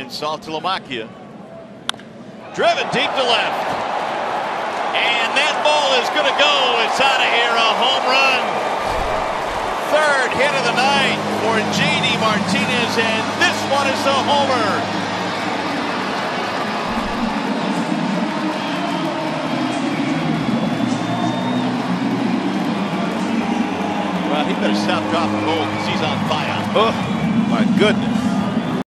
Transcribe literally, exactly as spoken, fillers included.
Saltalamacchia. Driven deep to left. And that ball is going to go. It's out of here. A home run. Third hit of the night for J D Martinez. And this one is a homer. Well, he better stop, drop, and roll because he's on fire. Oh, my goodness.